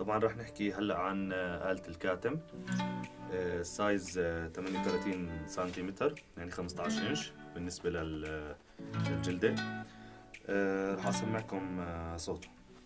طبعا راح نحكي هلا عن آلة الكاتم. سايز 38 سنتيمتر، يعني 15 انش بالنسبة للجلدة. راح اسمعكم صوته.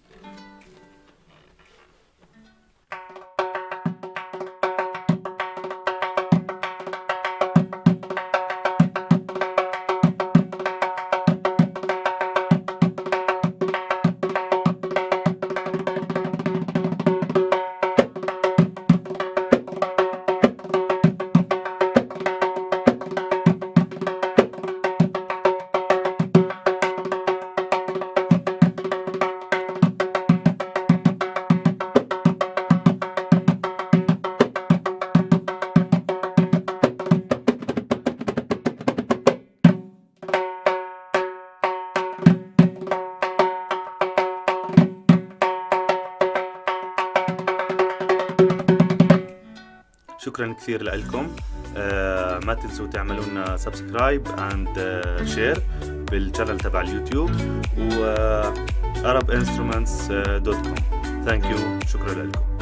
شكرا كثير لكم. ما تنسوا تعملوا لنا سبسكرايب اند شير بالشانل تبع اليوتيوب و arabinstruments.com. ثانك يو، شكرا لكم.